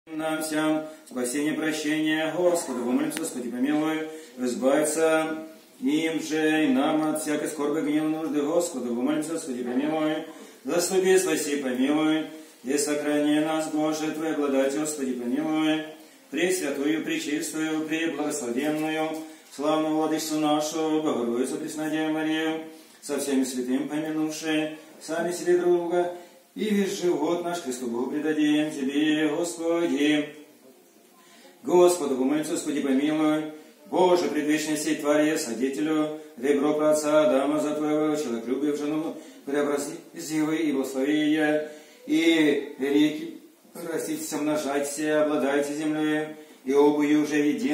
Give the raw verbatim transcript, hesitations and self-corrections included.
нам всем спасение, прощение, Господу, помолимся, Господи, помилуй, избавиться им же и нам от всякой скорби, гнева, нужды, Господу, помолимся, Господи, помилуй, заступи, спаси, помилуй, и сохрани нас, Боже, Твоей благодати, Господи, помилуй, пресвятую, пречистую, преблагословенную, славную Владычицу нашу, Богородицу Преснодеву Марию, со всеми святыми помянувши, сами себе друга, и весь живот наш Христу Богу предадим Тебе, Господи. Господу помолимся, Господи, помилуй, Боже, предвечный сей Творец, Содетелю, ребро праотца Адама за Твоего человеколюбие в жену, преобрази зивы и благослови ее, и реки, раститесь, умножайтесь, обладайте землей, и обую уже един.